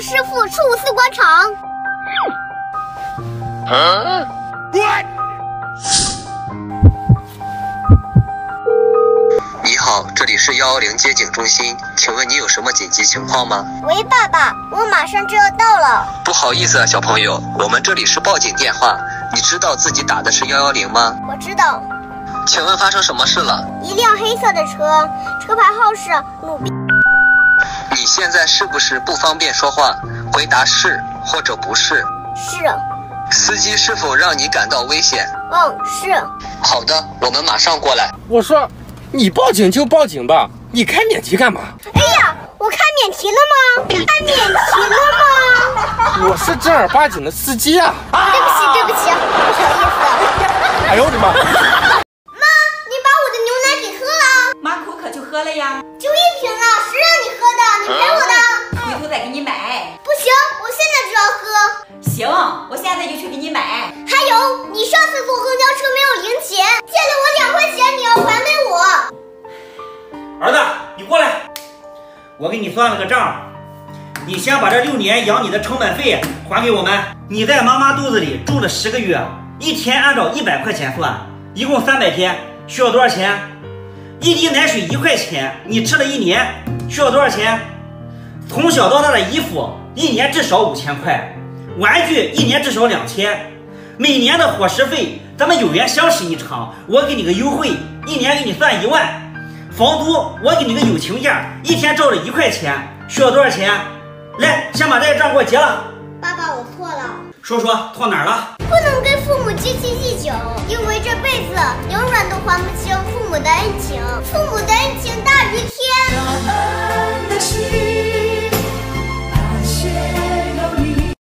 师傅处死官场。 你好，这里是110接警中心，请问你有什么紧急情况吗？ 喂，爸爸，我马上就要到了。 不好意思啊，小朋友，我们这里是报警电话，你知道自己打的是110吗？ 我知道。 请问发生什么事了？ 一辆黑色的车，车牌号是鲁 B。 你现在是不是不方便说话？回答是或者不是。 是。 司机是否让你感到危险？ 是。 好的，我们马上过来。 我说，你报警就报警吧，你开免提干嘛？ 哎呀，我开免提了吗？开免提了吗？ 我是正儿八经的司机啊！ 对不起，不好意思。 哎呦我的妈！ 妈，你把我的牛奶给喝了。 妈口渴就喝了呀。 就1瓶了，谁让你喝的？你赔我的。 回头再给你买。 不行，我现在就要喝。 行，我现在就去给你买。 还有，你上次坐公交车没有零钱，借了我2块钱，你要还给我。 儿子，你过来，我给你算了个账，你先把这6年养你的成本费还给我们。你在妈妈肚子里住了10个月，一天按照100块钱算，一共300天，需要多少钱？一滴奶水1块钱，你吃了1年，需要多少钱？从小到大的衣服1年至少5000块，玩具1年至少2000，每年的伙食费咱们有缘相识一场，我给你个优惠，1年给你算1万。房租我给你个友情价，一天照着1块钱，需要多少钱？来，先把这个账给我结了。 爸爸，我错了。 说错哪儿了？ 不能跟父母积期计较，因为这辈子永远都还不清父母的恩情，父母的恩情大于天。